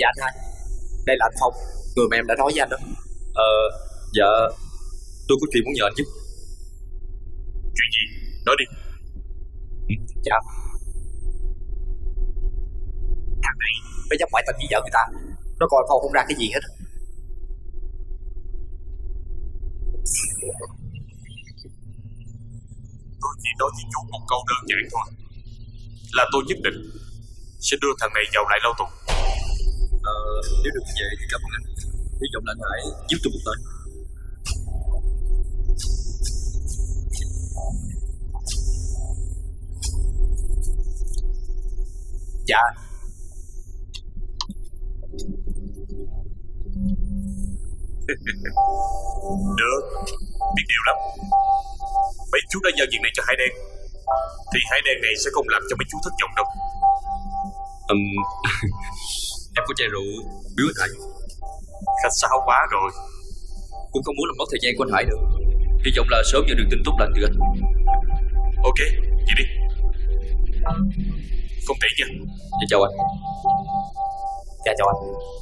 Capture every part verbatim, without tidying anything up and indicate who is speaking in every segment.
Speaker 1: Dạ anh hai, đây là anh Phong, người mà em đã nói với anh đó.
Speaker 2: Ờ, dạ, tôi có chuyện muốn nhờ anh giúp.
Speaker 3: Chuyện gì? Nói đi.
Speaker 1: Dạ, thằng này nó dám ngoại tình với vợ người ta, nó coi con không ra cái gì hết.
Speaker 3: Tôi chỉ nói với chú một câu đơn giản thôi, là tôi nhất định sẽ đưa thằng này vào lại lao tù.
Speaker 2: Ờ, nếu được như vậy thì cảm ơn anh. Hy vọng là anh hãy giúp tôi một tay.
Speaker 1: Dạ.
Speaker 3: Được, biết điều lắm. Mấy chú đã giao việc này cho Hải Đen, thì Hải Đen này sẽ không làm cho mấy chú thất vọng đâu.
Speaker 2: um, Em có chai rượu biếu anh Hải.
Speaker 3: Khách sáo quá rồi.
Speaker 2: Cũng không muốn làm mất thời gian của anh Hải nữa. Hy vọng là sớm nhận được tin tốt lành từ anh.
Speaker 3: Ok, vậy đi. Không tiện nha.
Speaker 2: Dạ chào anh.
Speaker 1: Dạ chào anh.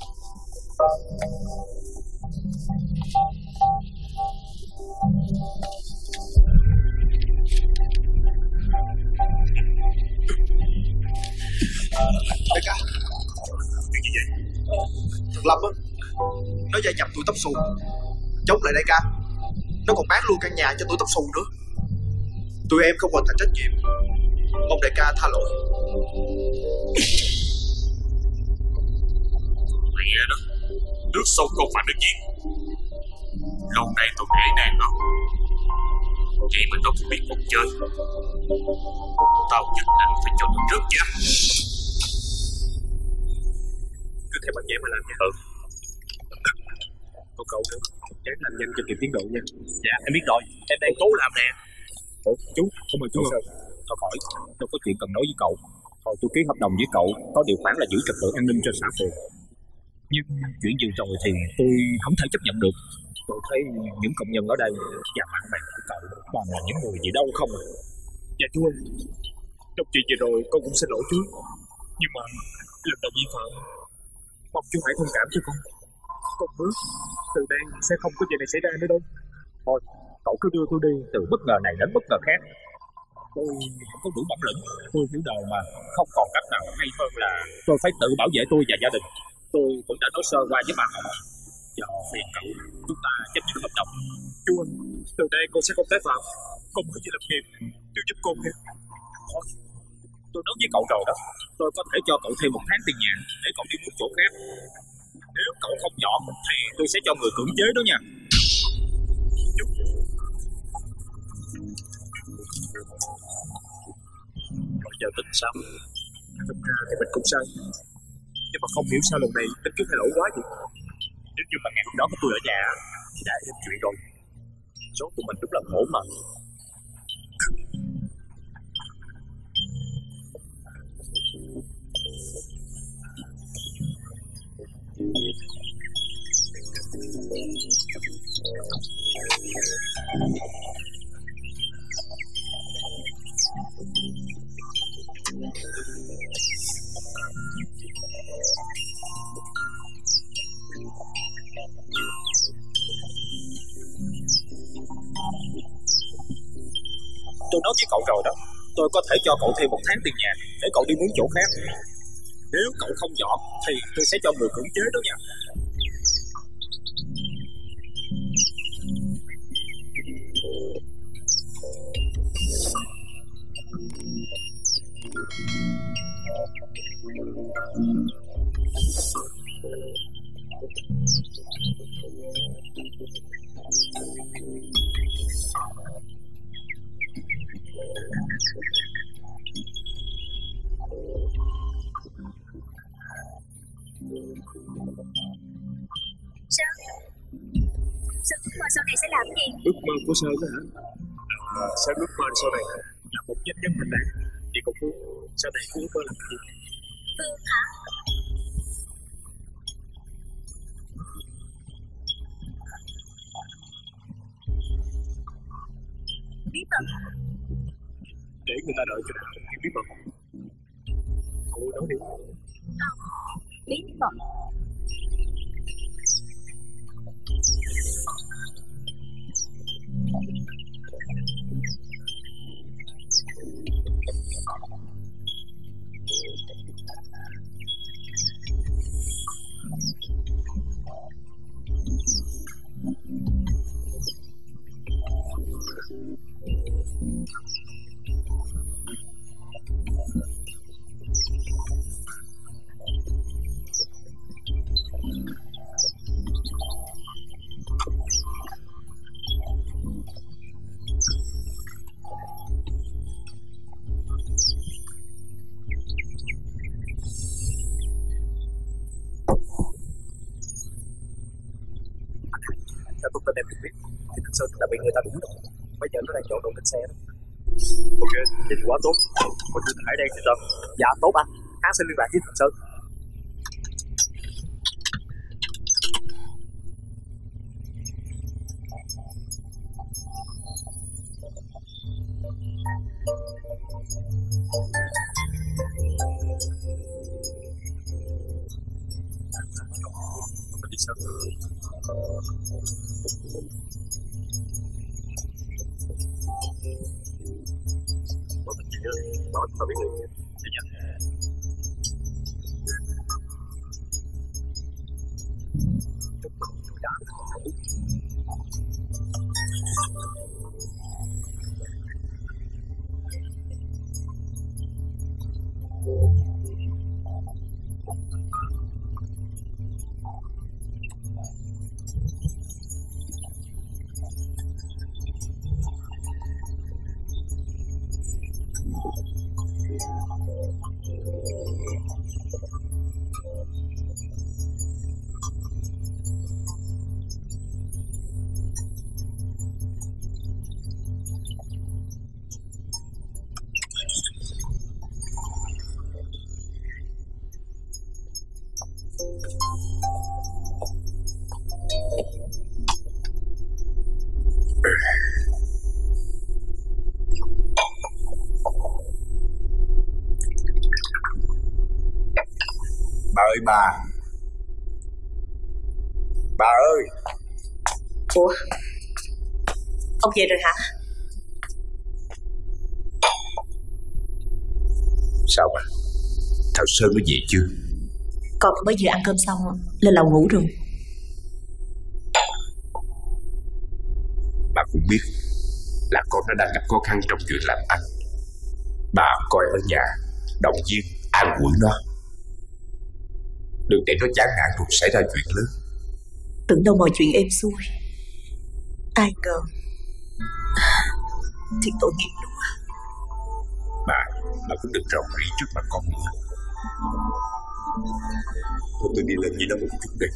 Speaker 4: Đại ca,
Speaker 3: Chuyện gì vậy?
Speaker 4: thằng Lâm á, nó gia nhập tụi tóc xù, chống lại đại ca. Nó còn bán luôn căn nhà cho tụi tóc xù nữa. Tụi em không hoàn thành trách nhiệm, mong đại ca tha lỗi.
Speaker 3: Mẹ đó, nước sâu không phải nước giếng. Lâu nay tôi nể nàng nó, vậy mà nó cũng biết cuộc chơi. Tao nhất định phải cho nó rớt giá.
Speaker 5: Cứ theo bản vẽ mà làm nha.
Speaker 3: Ừ.
Speaker 5: Còn cậu nữa, chán làm nhanh cho kịp tiến độ nha.
Speaker 1: Dạ em biết rồi, em đang cố làm nè.
Speaker 5: Ủa chú, không mời chú không? Thôi khỏi, tôi có chuyện cần nói với cậu. Thôi tôi ký hợp đồng với cậu, có điều khoản là giữ trật tự an ninh cho xã phường. Nhưng chuyện vừa rồi thì tôi không thể chấp nhận được. Tôi thấy những công nhân ở đây và bạn bè của cậu toàn là những người gì đâu không à. Dạ chú ơi, trong chuyện vừa rồi con cũng xin lỗi chú. Nhưng mà lần đầu vi phạm, mong chú hãy thông cảm cho con. Con hứa từ đây sẽ không có chuyện này xảy ra nữa đâu. Thôi, cậu cứ đưa tôi đi từ bất ngờ này đến bất ngờ khác. Tôi không có đủ bản lĩnh, tôi hiểu đời mà không còn cách nào hay hơn là tôi phải tự bảo vệ tôi và gia đình. Tôi cũng đã nói sơ qua với bà Hồng. Giờ phiền cậu, chúng ta chấm dứt hợp đồng. Chú ơi, từ đây con sẽ không tái phạm. Con mới chỉ lập nghiệp, chú giúp con nha. Thôi, tôi nói với cậu rồi đó, tôi có thể cho cậu thêm một tháng tiền nhà để cậu đi muốn chỗ khác. Nếu cậu không dọn thì tôi sẽ cho người cưỡng chế đó nha. Rồi giờ tính sao? Thực ra thì mình cũng sai, nhưng mà không hiểu sao lần này tính chú thay lỗi quá vậy. Nếu như mà ngày hôm đó có tôi ở nhà thì đã thêm chuyện rồi. Số tụi mình đúng là khổ mà. Tôi nói với cậu rồi đó, tôi có thể cho cậu thêm một tháng tiền nhà để cậu đi mướn chỗ khác. Nếu cậu không dọn thì tôi sẽ cho người cưỡng chế đó nha.
Speaker 6: Sao? Sao ước mơ sau này sẽ làm gì?
Speaker 5: Ước mơ của Sơn đó hả? À, Sơn ước mơ sau này là một doanh nhân thành đạt. Chị còn Phương, sau này cô ước mơ làm gì?
Speaker 6: Phương hả? Bí mật.
Speaker 5: Để người ta đợi cho đã, bí mật. Cô nói đi.
Speaker 6: Không, bí mật.
Speaker 1: Theo thông tin em được biết thì Thằng Sơn đã bị người ta đuổi rồi. Bây giờ nó đang dọn đồ trên xe đó.
Speaker 2: Ok, vậy thì quá tốt. Còn Trương Hải đang thì sao?
Speaker 1: Dạ tốt anh, hắn sẽ liên lạc với Thằng Sơn.
Speaker 2: Mình đi sao? Bọn mình chỉ nhớ nói cho biết người đi nha.
Speaker 1: Chúc mừng chúng đã thành công.
Speaker 7: Bà ơi bà Bà ơi.
Speaker 8: Ủa, ông về rồi hả?
Speaker 7: Sao bà? Thằng Sơn nó về chưa?
Speaker 8: Con mới vừa ăn cơm xong lên lầu ngủ rồi.
Speaker 7: Bà cũng biết là con nó đang gặp khó khăn trong chuyện làm ăn. Bà coi ở nhà, động viên, an ủi nó, đừng để nó chán nản rồi xảy ra chuyện lớn.
Speaker 8: Tưởng đâu mọi chuyện êm xuôi, ai ngờ thì tội nghiệp đúng không?
Speaker 7: Bà, bà cũng đừng rầu rĩ trước mặt con nữa. Thôi tôi đi lên với nó một chút đi.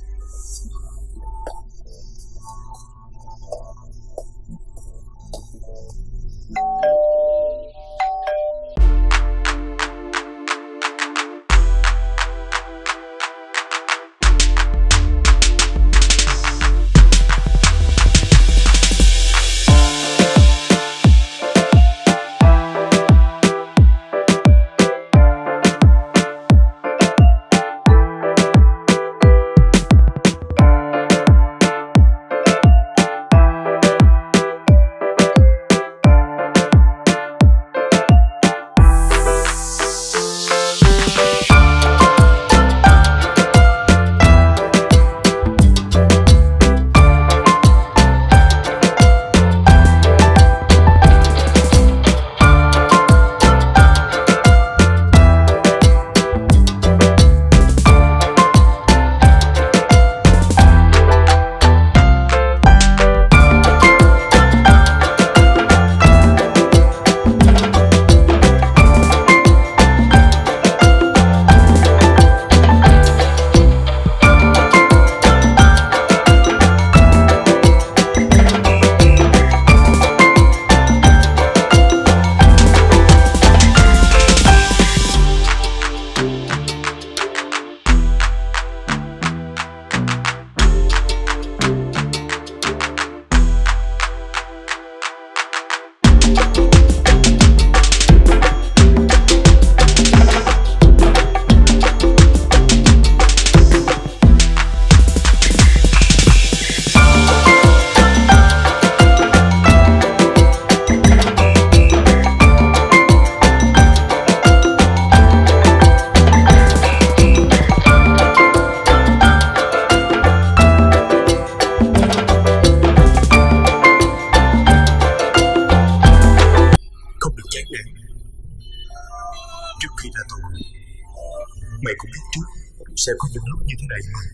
Speaker 3: Mày cũng biết trước sẽ có những lúc như thế này mà.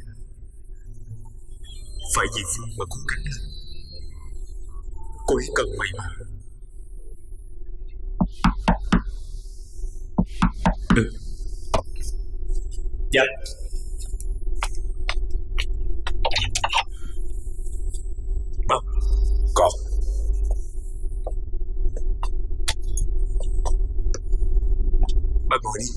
Speaker 3: Phải vì Phương mà cố gắng lên. Cô ấy cần mày mà. Ừ. Dạ. Ba.
Speaker 7: Con.
Speaker 3: Ba ngồi đi.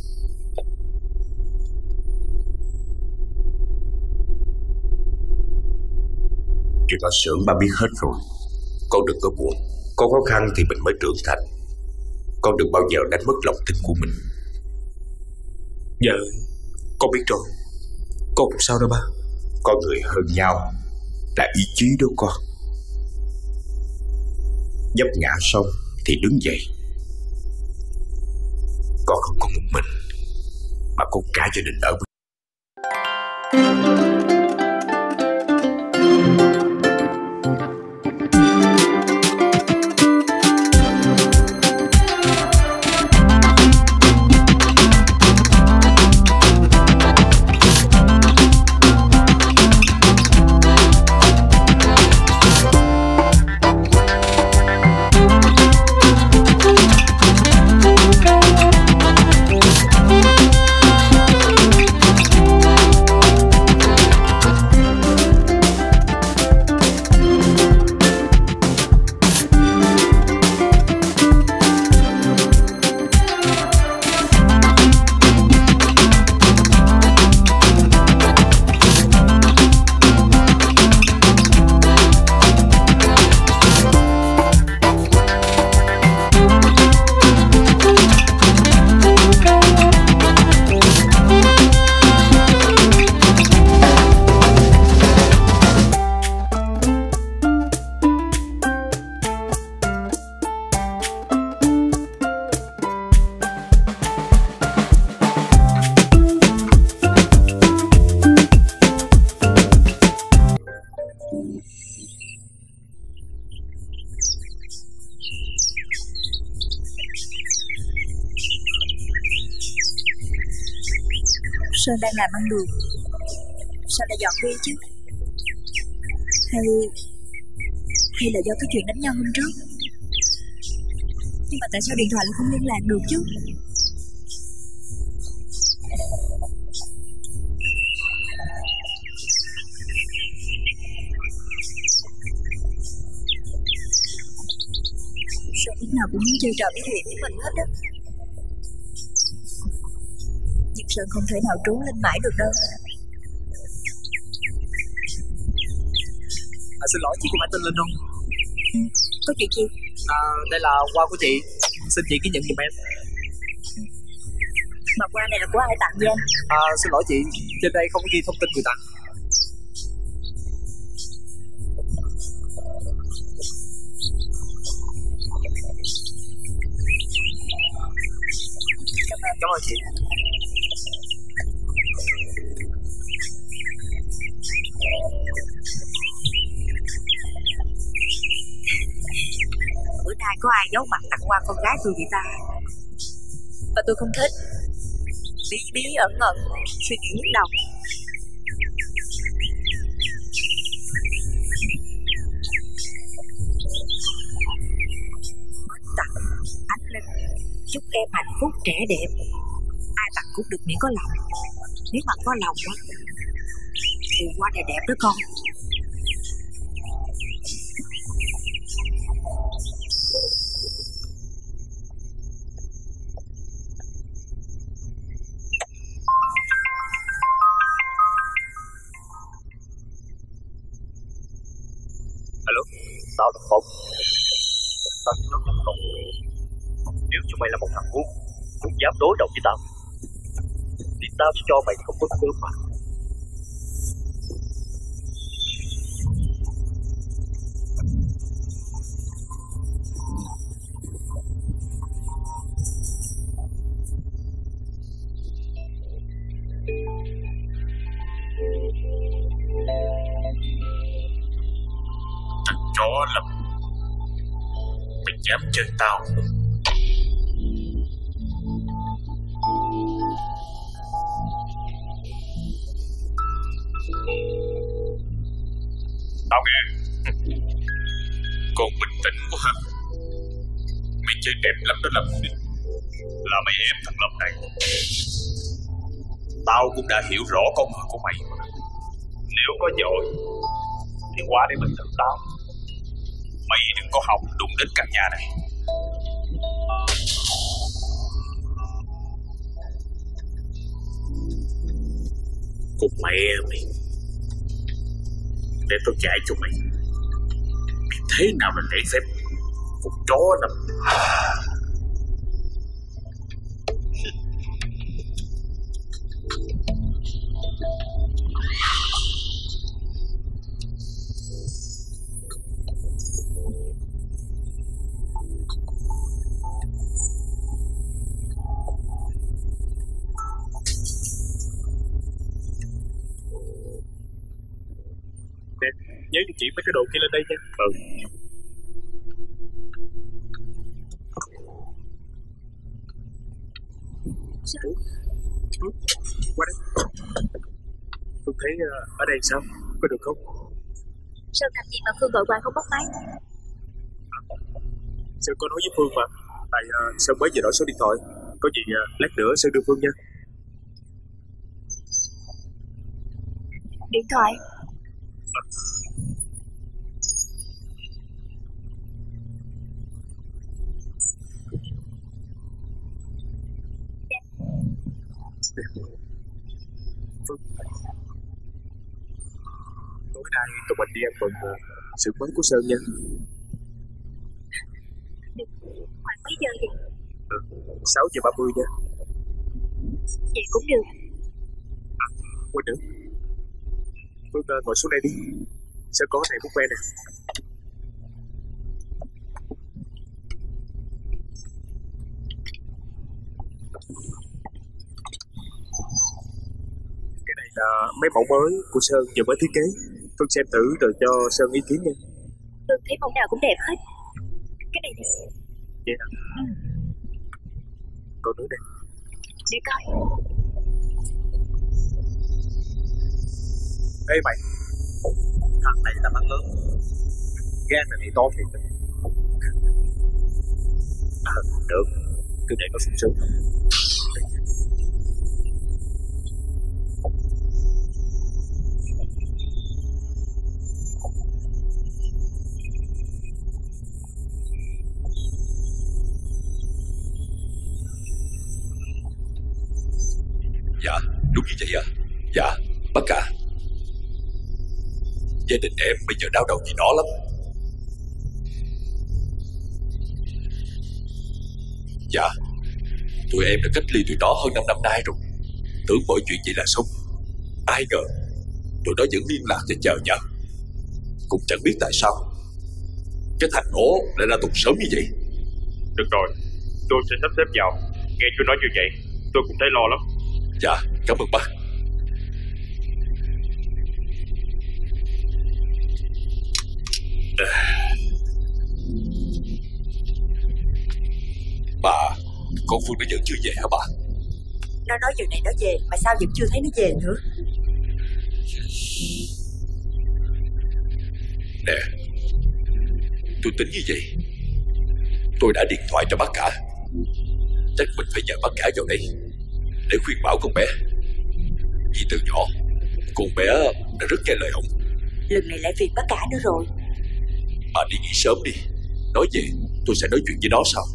Speaker 7: Chuyện ở xưởng ba biết hết rồi. Con đừng có buồn. Có khó khăn thì mình mới trưởng thành. Con đừng bao giờ đánh mất lòng tin của mình.
Speaker 3: Dạ, con biết rồi. Con không sao đâu ba.
Speaker 7: Con người hơn nhau là ý chí đó con. Vấp ngã xong thì đứng dậy. Con không có một mình, mà có cả gia đình ở bên.
Speaker 6: Sơn đang làm ăn được, sao lại dọn đi chứ? Hay Hay là do cái chuyện đánh nhau hôm trước? Nhưng mà tại sao điện thoại lại không liên lạc được chứ? Sơn lúc nào cũng muốn chơi trò biết chuyện với mình hết á. Nhưng Sơn không thể nào trốn lên mãi được đâu.
Speaker 1: À, xin lỗi, chị có phải tên Linh không?
Speaker 6: Ừ, có chuyện gì?
Speaker 1: À, đây là hoa của chị, xin chị ký nhận giùm em.
Speaker 6: Mà hoa này là của ai tặng vậy anh?
Speaker 1: À, xin lỗi chị, trên đây không có ghi thông tin người tặng. Cảm ơn chị.
Speaker 6: Bữa nay có ai giấu mặt tặng hoa con gái tôi vậy ta? Và tôi không thích. Bí bí ẩn ẩn, suy nghĩ nhức đầu. Mến tặng Ánh Linh, chúc em hạnh phúc trẻ đẹp. Ai tặng cũng được miễn có lòng. Nếu mà có lòng đó thì hoa này đẹp đó con.
Speaker 1: Alo, tao là Phong. Tao chỉ nói thật lòng. Nếu như mày là một thằng ngu, cũng dám đối đầu với tao, thì tao sẽ cho mày không có cơ mà.
Speaker 3: Thằng chó Lâm, mày dám chơi tao? chơi đẹp lắm đó Lâm.
Speaker 1: Là mấy em thằng Lâm này.
Speaker 3: Tao cũng đã hiểu rõ con người của mày.
Speaker 1: Nếu có dội thì qua để mình thử tao.
Speaker 3: Mày đừng có hòng đụng đến căn nhà này.
Speaker 1: Cục mẹ mày. Để tôi chạy cho mày. Thế nào là để phép cục chó nằm.
Speaker 5: Nhớ cho chị mấy cái đồ kia lên đây nha.
Speaker 1: Ừ.
Speaker 5: Ủa? Ừ. Qua đây. Phương thấy uh, ở đây sao? Có được không?
Speaker 9: Sơn làm gì mà Phương gọi qua không bắt máy?
Speaker 5: À, Sơn có nói với Phương mà. Tại uh, Sơn mới vừa đổi số điện thoại. Có gì uh, lát nữa Sơn đưa Phương nha.
Speaker 9: Điện thoại?
Speaker 5: À. Phương, tối nay tụi mình đi ăn mừng uh, sự mới của Sơn nha.
Speaker 9: Được. Khoảng mấy giờ vậy?
Speaker 5: Ừ, sáu giờ ba mươi nha.
Speaker 9: Vậy cũng được.
Speaker 5: À, quên nữa. Phương uh, ngồi xuống đây đi. Sơn có này bút que nè. Cái này là mấy mẫu mới của Sơn vừa mới thiết kế. Phương xem thử rồi cho Sơn ý kiến nha.
Speaker 9: Phương thấy mẫu nào cũng đẹp hết. Cái này nè.
Speaker 5: Vậy hả?
Speaker 9: Ừ.
Speaker 5: Còn nữa đây.
Speaker 9: Để coi.
Speaker 5: Ê mày, thằng này là bắn lớn. Gan này to thiệt. À, được, cứ để nó sung sướng.
Speaker 7: Dạ, đúng như vậy à? Dạ, bác cả. Gia đình em bây giờ đau đầu vì nó lắm. Dạ, tụi em đã cách ly tụi nó hơn năm năm nay rồi. Tưởng mọi chuyện vậy là xong. Ai ngờ tụi nó vẫn liên lạc và chờ nhờ. Cũng chẳng biết tại sao cái thằng nó lại ra tù sớm như vậy.
Speaker 1: Được rồi, tôi sẽ sắp xếp vào. Nghe chú nói như vậy, tôi cũng thấy lo lắm.
Speaker 7: Dạ, cảm ơn bác. Bà, con Phương nó vẫn chưa về hả bà?
Speaker 8: Nó nói giờ này nó về, mà sao vẫn chưa thấy nó về nữa?
Speaker 7: Nè, tôi tính như vậy. Tôi đã điện thoại cho bác cả. Chắc mình phải nhờ bác cả vào đây để khuyên bảo con bé. Vì từ nhỏ con bé đã rất nghe lời ông.
Speaker 8: Lần này lại phiền bác cả nữa rồi.
Speaker 7: Bà đi nghỉ sớm đi. Nói về tôi sẽ nói chuyện với nó sau.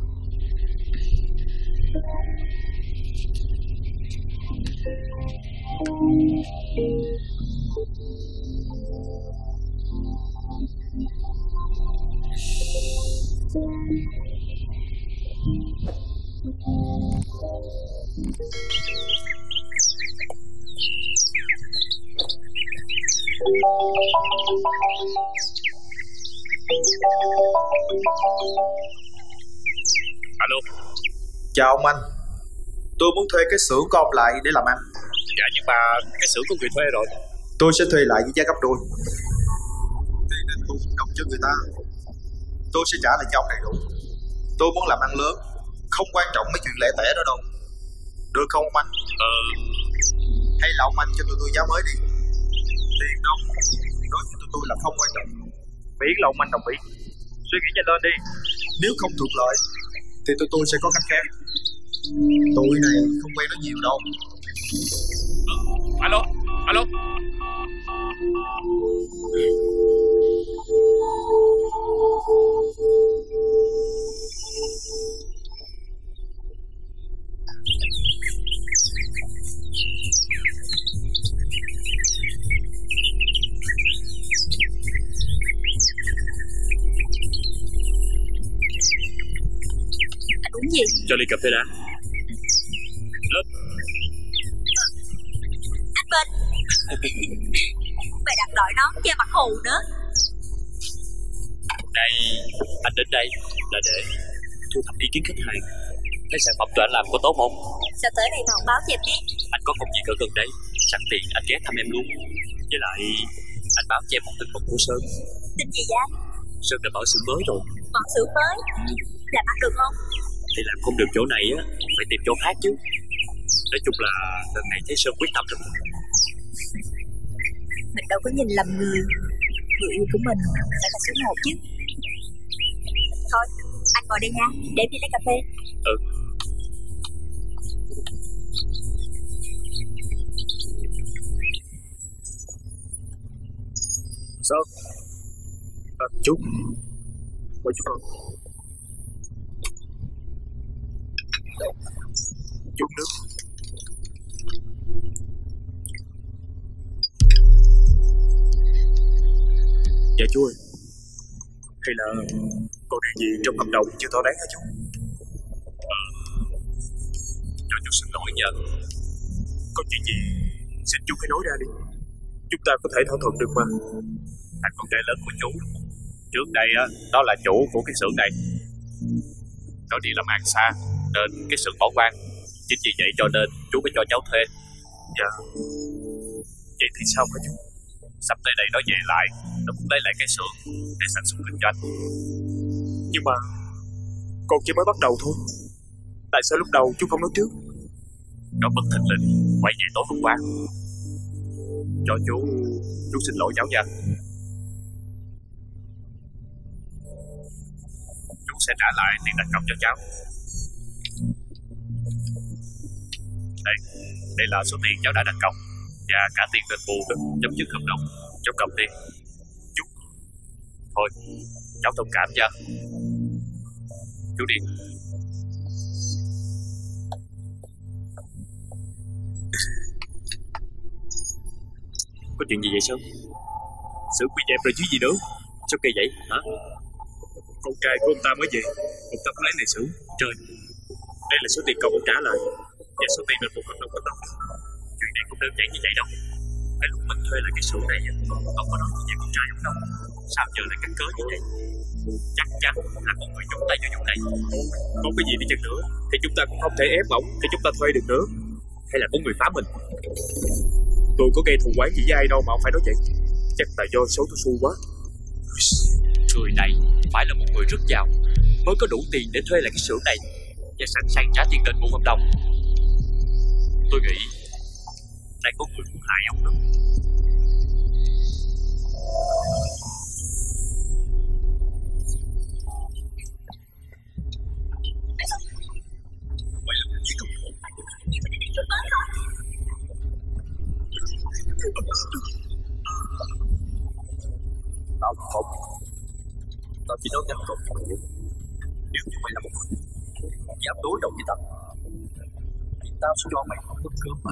Speaker 1: Alo.
Speaker 4: Chào ông anh. Tôi muốn thuê cái xưởng của ông lại để làm ăn.
Speaker 1: Dạ nhưng mà cái xưởng có người thuê rồi.
Speaker 4: Tôi sẽ thuê lại với giá gấp đôi. Tiền đền bù đồng cho người ta tôi sẽ trả lại cho ông đầy đủ. Tôi muốn làm ăn lớn, không quan trọng mấy chuyện lẻ tẻ đó đâu. Được không ông anh?
Speaker 1: Ờ.
Speaker 4: Hay là ông anh cho tụi tôi giá mới đi. Tiền đâu đối với tụi tôi là không quan trọng.
Speaker 1: Miễn là ông anh đồng ý. Suy nghĩ nhanh lên đi.
Speaker 4: Nếu không thuận lợi thì tụi tôi sẽ có cách khác. Tụi này không quen nói nhiều đâu.
Speaker 3: Ừ, alo, alo.
Speaker 9: Anh uống gì?
Speaker 2: Cho ly cà phê đã. Lên.
Speaker 9: Anh Bình. Mày đặt đội nón che mặt hù nữa.
Speaker 2: Đây, anh đến đây là để thu thập ý kiến khách hàng. Thấy sản phẩm tụi anh làm có tốt không?
Speaker 9: Sao tới đây mà không báo cho em biết?
Speaker 2: Anh có công việc ở gần đây, sẵn tiện anh ghé thăm em luôn. Với lại anh báo cho em một tin mừng của Sơn.
Speaker 9: Tin gì vậy anh?
Speaker 2: Sơn đã mở xưởng mới rồi.
Speaker 9: Mở xưởng mới? Làm ăn được không?
Speaker 2: Thì làm không được chỗ này á, phải tìm chỗ khác chứ. Nói chung là lần này thấy Sơn quyết tâm rồi.
Speaker 9: Mình đâu có nhìn lầm người. Người yêu của mình phải là số một chứ. Thôi, anh ngồi đây nha, để em đi lấy cà phê.
Speaker 2: Ừ.
Speaker 5: Sơn à, chú mời chú con. Chút nước. Dạ chú ơi, hay là còn điều gì trong hợp đồng chưa thỏa đáng hả chú?
Speaker 3: Ờ, cho chú xin lỗi nha.
Speaker 5: Có chuyện gì xin chú hãy nói ra đi, chúng ta có thể thỏa thuận được mà.
Speaker 3: Anh con trai lớn của chú, trước đây á, đó là chủ của cái xưởng này. Nó đi làm ăn xa nên cái xưởng bỏ hoang. Chính vì vậy cho nên chú mới cho cháu thuê.
Speaker 5: Dạ. Vậy thì sao hả chú?
Speaker 3: Sắp tới đây nó về lại, nó cũng lấy lại cái xưởng để sản xuất kinh doanh.
Speaker 5: Nhưng mà con chỉ mới bắt đầu thôi. Tại sao lúc đầu chú không nói trước?
Speaker 3: Nó bất thình lình quay về tối hôm qua. Cho chú, chú xin lỗi cháu nha. Chú sẽ trả lại tiền đặt cọc cho cháu. Đây, đây là số tiền cháu đã đặt cọc và cả tiền đền bù chấm dứt hợp đồng. Cháu cầm đi. Chú, thôi, cháu thông cảm nha. Chú đi.
Speaker 2: Có chuyện gì vậy Sơn? Xưởng quy dẹp rồi chứ gì nữa. Sao kỳ vậy hả?
Speaker 5: Con trai của ông ta mới về, ông ta có lấy này xưởng. Trời, đây là số tiền cậu ông trả lại và số tiền đền bù hợp đồng của tao.
Speaker 2: Chuyện này cũng đơn giản như vậy đâu. Cái lúc mình thuê lại cái xưởng này ông có nói gì về con trai ông đâu. Sao giờ lại cắt cớ như vậy? Chắc chắn là có người nhúng tay vào vụ này.
Speaker 5: Có cái gì đi chăng nữa thì chúng ta cũng không thể ép ổng thì chúng ta thuê được nữa. Hay là có người phá mình? Tôi có gây thù oán gì với ai đâu mà ông phải nói vậy. Chắc là do số tôi xu quá.
Speaker 2: Người này phải là một người rất giàu mới có đủ tiền để thuê lại cái xưởng này và sẵn sàng trả tiền đền bù hợp đồng. Tôi nghĩ đây có người muốn hại ông đó.
Speaker 1: Tao không. Tao chỉ nói ngắn gọn cho mày biết. Nếu như mày là một người dám đối đầu với tao thì tao sẽ cho mày không bất cứ mà.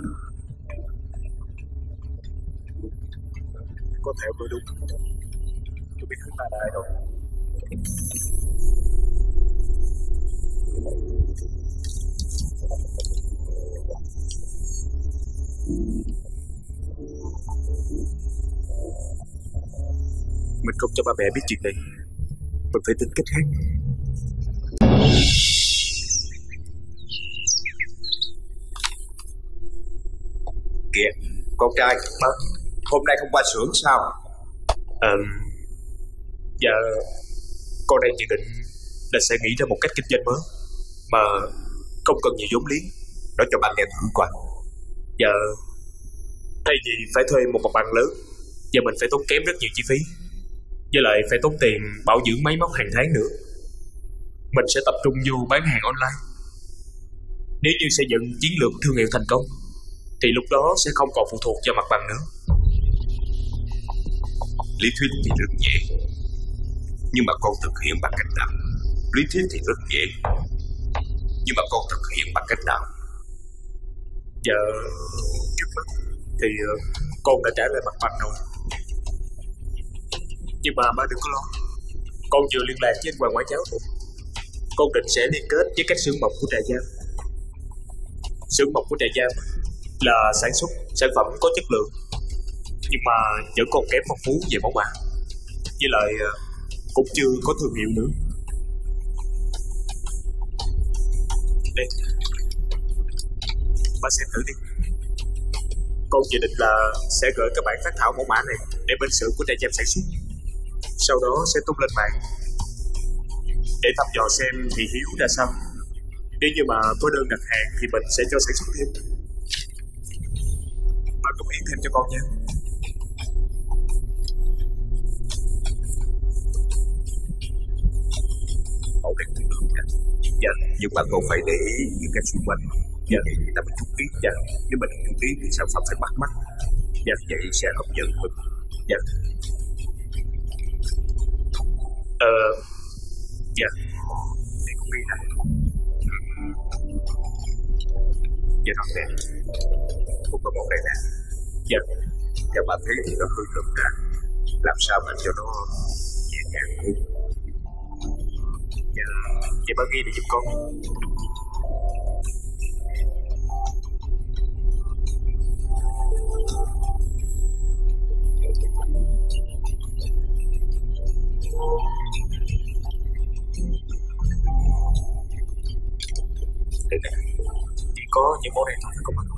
Speaker 5: Có thể tôi đúng. Tôi biết hắn ta là ai rồi. Mình không cho ba mẹ biết chuyện này. Mình phải tính cách khác.
Speaker 7: Kìa, con trai, à, hôm nay không qua xưởng sao?
Speaker 5: À, dạ, con đang dự định là sẽ nghĩ ra một cách kinh doanh mới mà không cần nhiều vốn liếng.
Speaker 7: Nói cho ba nghe thử coi.
Speaker 5: Dạ, thay vì phải thuê một mặt bằng lớn và mình phải tốn kém rất nhiều chi phí, với lại phải tốn tiền bảo dưỡng máy móc hàng tháng nữa, mình sẽ tập trung vô bán hàng online. Nếu như xây dựng chiến lược thương hiệu thành công thì lúc đó sẽ không còn phụ thuộc vào mặt bằng nữa.
Speaker 7: Lý thuyết thì rất dễ, nhưng mà con thực hiện bằng cách nào? Lý thuyết thì rất dễ, nhưng mà con thực hiện bằng cách nào?
Speaker 5: Giờ trước mắt thì uh, con đã trả lời mặt bằng rồi. Nhưng mà ba đừng có lo, con vừa liên lạc với anh Hoàng Ngoại Giáo rồi. Con định sẽ liên kết với các xưởng mộc của Trà Giang. Xưởng mộc của Trà Giang là sản xuất sản phẩm có chất lượng, nhưng mà vẫn còn kém phong phú về mẫu mã, với lại uh, cũng chưa có thương hiệu nữa. Đây, ba xem thử đi. Con dự định là sẽ gửi các bản phát thảo mẫu mã này để bên xưởng của Trà Giang sản xuất, sau đó sẽ tung lên mạng để thăm dò xem thị hiếu ra sao. Nếu như mà có đơn đặt hàng thì mình sẽ cho sản xuất thêm. Ba cống hiến thêm cho con nha.
Speaker 7: Ổn định cũng được nha. Dạ, nhưng mà con phải để ý những cái xung quanh. Dạ, người ta phải chú ý. Dạ, nếu mình chú ý thì sản phẩm phải bắt mắt. Dạ, vậy sẽ hấp dẫn mình. Dạ.
Speaker 5: Ờ, dạ, để con ghi lại.
Speaker 7: Dạ đó nè, một cái món này nè. Dạ, theo bà thấy thì nó hơi rộng ra, làm sao mà cho nó nhẹ nhàng hơn.
Speaker 5: Dạ, vậy bà ghi để giúp con. Đây nè, chỉ có những món này thôi không ạ?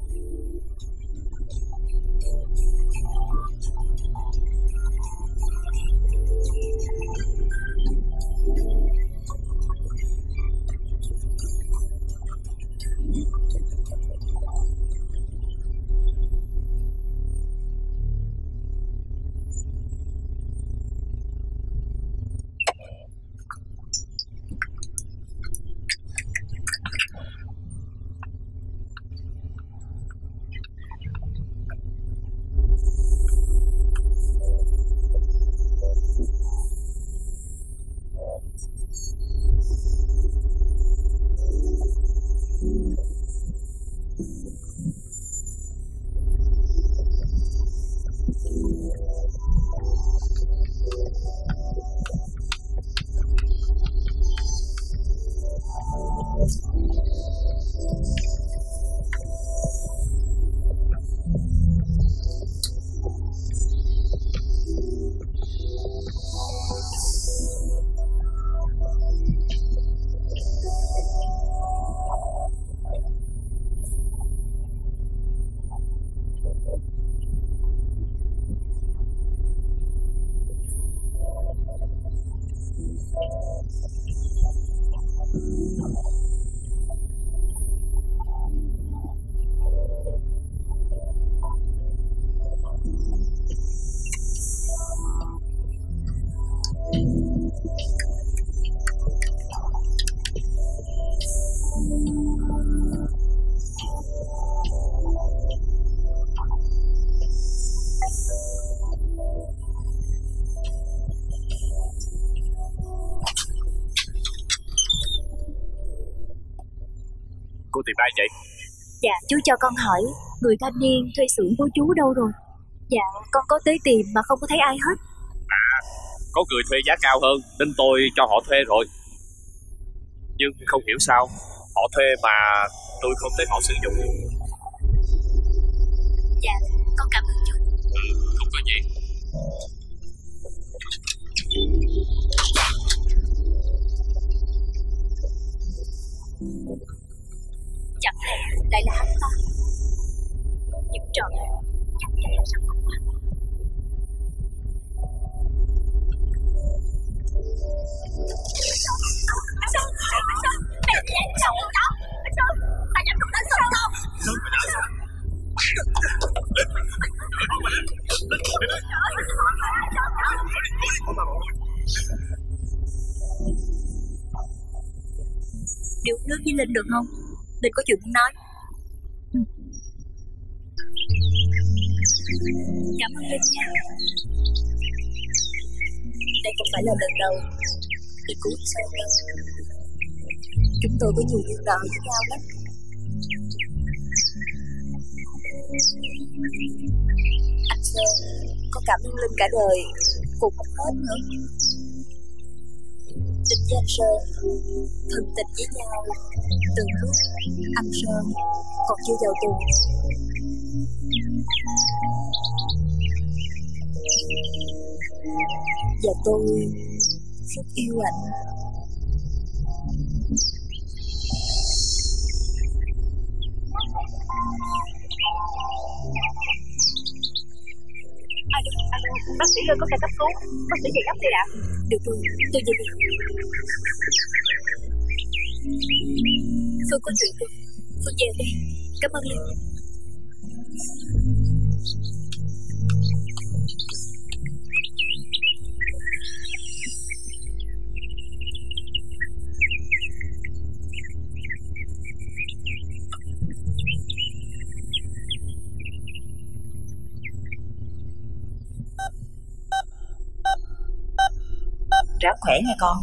Speaker 5: Cô tìm ai vậy?
Speaker 9: Dạ, chú cho con hỏi người thanh niên thuê xưởng của chú đâu rồi? Dạ, con có tới tìm mà không có thấy ai hết.
Speaker 5: À, có người thuê giá cao hơn nên tôi cho họ thuê rồi. Nhưng không hiểu sao họ thuê mà tôi không thấy họ sử dụng.
Speaker 9: Dạ, con cảm ơn chú.
Speaker 5: Ừ, không có gì.
Speaker 9: Chẳng lẽ lại là hắn ta? Những trò này chắc chắn là sản phẩm mà. Anh Sơn, anh Sơn, mày đi anh Sơn đâu đó? Anh Sơn, mày dám đụng đến Sơn không? Sơn, mày đã sao? Đi uống nước với Linh được không? Linh có chuyện muốn nói. Cảm ơn Linh nha. Đây không phải là lần đầu Linh cứu Sơn đâu. Chúng tôi có nhiều duyên nợ với nhau lắm. Anh Sơn có cảm ơn Linh cả đời cũng không hết nữa. Tình với anh Sơn thân tình với nhau từ lúc anh Sơn còn chưa vào tù. Và tôi rất yêu anh. Alo, alo, bác sĩ ơi, có ca cấp cứu. Bác sĩ về gấp đi ạ. Được rồi, tôi về đi. Phương có chuyện rồi. Phương về đi. Cảm ơn Linh.
Speaker 8: Ráng khỏe nha con.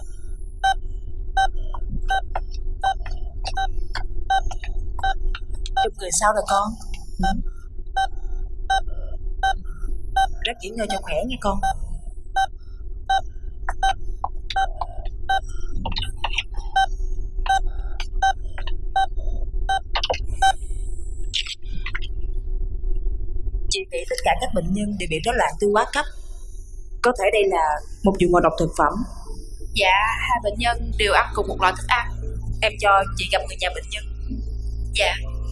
Speaker 8: Trong người sao rồi con? Ừ. Ráng nghỉ ngơi cho khỏe nha con. Chị nghĩ tất cả các bệnh nhân đều bị rối loạn tiêu hóa cấp. Có thể đây là một vụ ngộ độc thực phẩm.
Speaker 10: Dạ, hai bệnh nhân đều ăn cùng một loại thức ăn.
Speaker 8: Em cho chị gặp người nhà bệnh nhân.
Speaker 10: Dạ.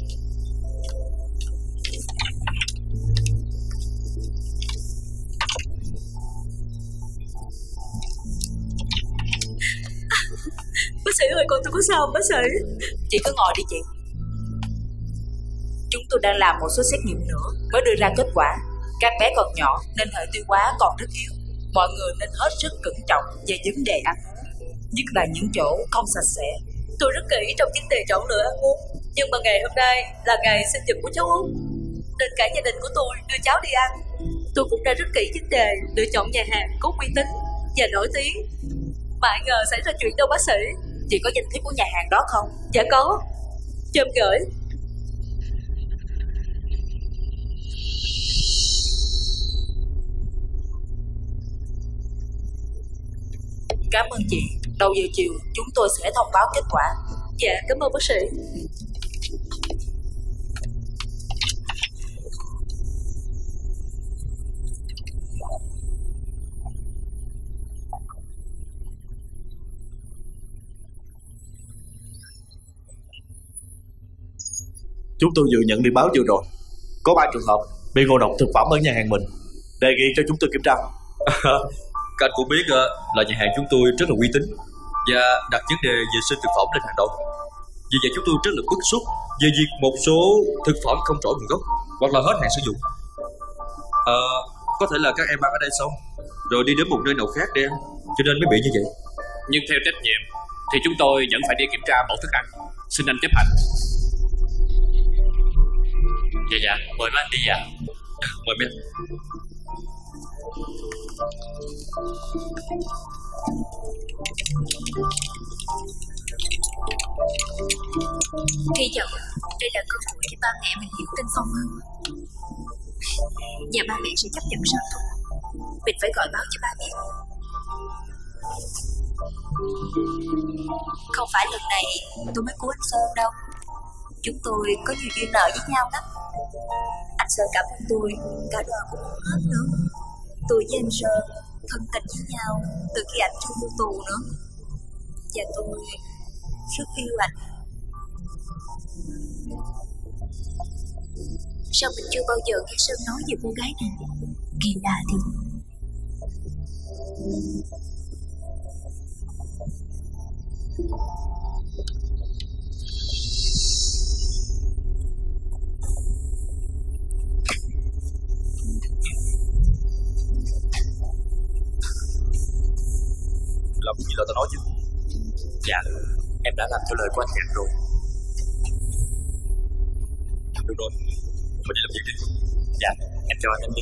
Speaker 8: À, bác sĩ ơi, con tôi có sao không bác sĩ? Chị cứ ngồi đi chị. Chúng tôi đang làm một số xét nghiệm nữa mới đưa ra kết quả. Các bé còn nhỏ nên hệ tiêu hóa còn rất yếu. Mọi người nên hết sức cẩn trọng về vấn đề ăn uống, nhất là những chỗ không sạch sẽ.
Speaker 10: Tôi rất kỹ trong vấn đề chọn lựa ăn uống, nhưng mà ngày hôm nay là ngày sinh nhật của cháu Út, nên cả gia đình của tôi đưa cháu đi ăn. Tôi cũng đã rất kỹ vấn đề lựa chọn nhà hàng có uy tín và nổi tiếng. Mà ai ngờ xảy ra chuyện đâu bác sĩ.
Speaker 8: Chị có danh thiếp của nhà hàng đó không?
Speaker 10: Dạ có, cho em gửi.
Speaker 8: Cảm ơn chị. Đầu giờ chiều chúng tôi sẽ thông báo kết quả.
Speaker 10: Dạ, cảm ơn bác sĩ.
Speaker 1: Chúng tôi vừa nhận đi báo vừa rồi. Có ba trường hợp bị ngộ độc thực phẩm ở nhà hàng mình. Đề nghị cho chúng tôi kiểm tra.
Speaker 2: Các anh cũng biết là nhà hàng chúng tôi rất là uy tín và đặt vấn đề vệ sinh thực phẩm lên hàng đầu. Vì vậy chúng tôi rất là bức xúc về việc một số thực phẩm không rõ nguồn gốc hoặc là hết hạn sử dụng. À, có thể là các em ăn ở đây xong rồi đi đến một nơi nào khác để ăn, cho nên mới bị như vậy.
Speaker 5: Nhưng theo trách nhiệm thì chúng tôi vẫn phải đi kiểm tra mẫu thức ăn. Xin anh chấp hành.
Speaker 2: Dạ dạ, mời mấy anh đi à. Mời mấy anh.
Speaker 9: Hy vọng đây là cơ hội để ba mẹ mình hiểu tên Phong hơn. Và ba mẹ sẽ chấp nhận sao thôi. Mình phải gọi báo cho ba mẹ. Không phải lần này tôi mới cứu anh Sơn đâu. Chúng tôi có nhiều duyên nợ với nhau lắm. Anh Sơn cảm ơn tôi cả đời cũng không hết nữa. Tôi với anh Sơn thân tình với nhau từ khi anh chưa vô tù nữa. Và tôi rất yêu anh. Sao mình chưa bao giờ nghe Sơn nói về cô gái này? Kỳ lạ thì
Speaker 1: làm gì là tao nói chứ.
Speaker 2: Dạ, Em đã làm theo lời của anh dặn rồi. Được rồi, mình đi làm việc đi. Dạ, em chào anh em đi.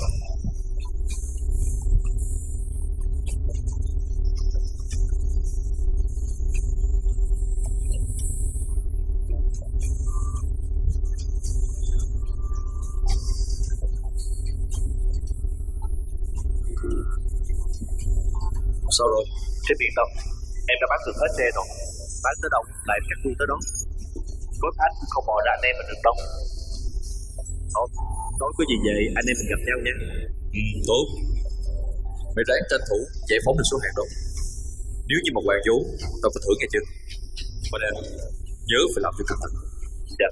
Speaker 1: Sao rồi? Trên biển đâu? Em đã bán được hết xe rồi. Bán tới đâu lại em cắt luôn tới đó. Có anh không mò ra anh em mình được đâu. Thôi, tối có gì về anh em mình gặp nhau nha.
Speaker 7: Ừ, tốt. Mày ráng tranh thủ giải phóng được số hàng đó. Nếu như mà hoàn vốn, tao có thưởng nghe chưa? Mà nè, nhớ phải làm cho cẩn thận.
Speaker 1: Dạ.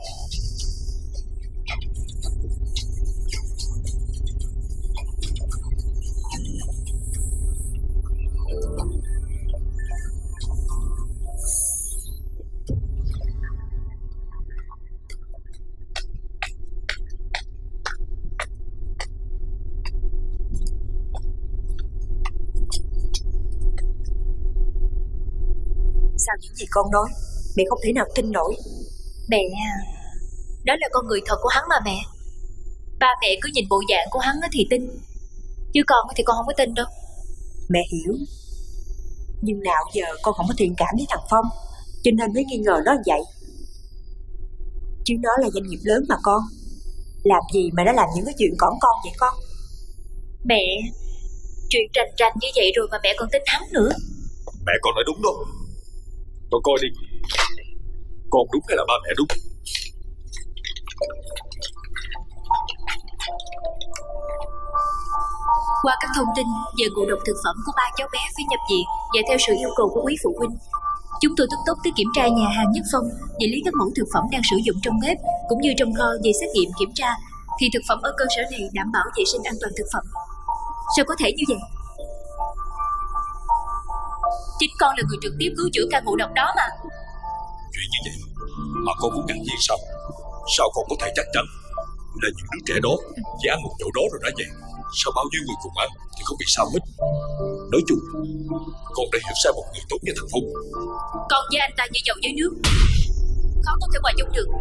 Speaker 6: Sao những gì con nói mẹ không thể nào tin nổi.
Speaker 10: Mẹ, đó là con người thật của hắn mà mẹ. Ba mẹ cứ nhìn bộ dạng của hắn thì tin, chứ con thì con không có tin đâu.
Speaker 6: Mẹ hiểu, nhưng nào giờ con không có thiện cảm với thằng Phong, cho nên mới nghi ngờ nó vậy. Chứ nó là doanh nghiệp lớn mà con, làm gì mà nó làm những cái chuyện cỏn con vậy con?
Speaker 10: Mẹ, chuyện rành rành như vậy rồi mà mẹ còn tin hắn nữa.
Speaker 7: Mẹ con nói đúng đâu. Con coi đi, con đúng hay là ba mẹ đúng?
Speaker 10: Qua các thông tin về ngộ độc thực phẩm của ba cháu bé phải nhập viện và theo sự yêu cầu của quý phụ huynh, chúng tôi tức tốc tới kiểm tra nhà hàng Nhất Phong để lấy các mẫu thực phẩm đang sử dụng trong bếp cũng như trong kho về xét nghiệm kiểm tra, thì thực phẩm ở cơ sở này đảm bảo vệ sinh an toàn thực phẩm. Sao có thể như vậy? Chính con là người trực tiếp cứu chữa ca ngộ độc đó mà.
Speaker 7: Chuyện như vậy mà con cũng ngạc nhiên sao? Sao con có thể chắc chắn là những đứa trẻ đó chỉ ăn một chỗ đó rồi đã vậy? Sao bao nhiêu người cùng ăn thì không bị sao hết? Nói chung, con đã hiểu sai một người tốt như thằng Phong.
Speaker 10: Con với anh ta như dầu với nước, khó có thể hòa chung được.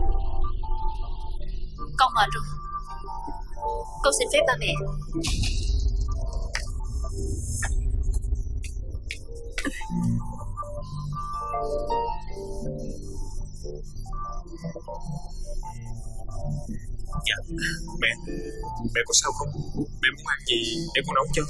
Speaker 10: Con mệt rồi, con xin phép ba mẹ.
Speaker 5: Dạ, mẹ, mẹ có sao không? Mẹ muốn ăn gì để con nấu cho.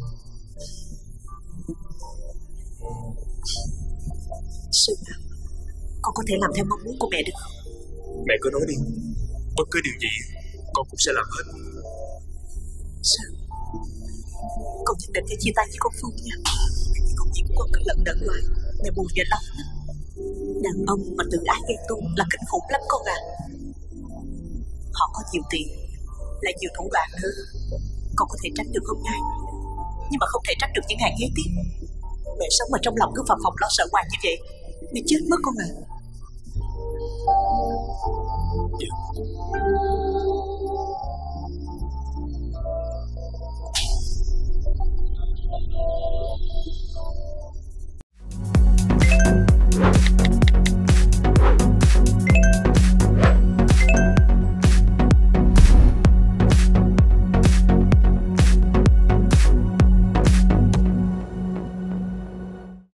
Speaker 6: Sương, con có thể làm theo mong muốn của mẹ được không?
Speaker 5: Mẹ cứ nói đi, bất cứ điều gì con cũng sẽ làm hết.
Speaker 6: Sao? Con nhất định phải chia tay với con Phương nha. Công việc của con cứ lận đận lại, mẹ buồn về lắm. Đàn ông mà tự ái ghen tuông là kinh khủng lắm con à. Họ có nhiều tiền, lại nhiều thủ đoạn nữa. Con có thể tránh được hôm nay, nhưng mà không thể tránh được những ngày kế tiếp. Mẹ sống mà trong lòng cứ phập phồng lo sợ hoài như vậy, mẹ chết mất con à.
Speaker 5: Dạ.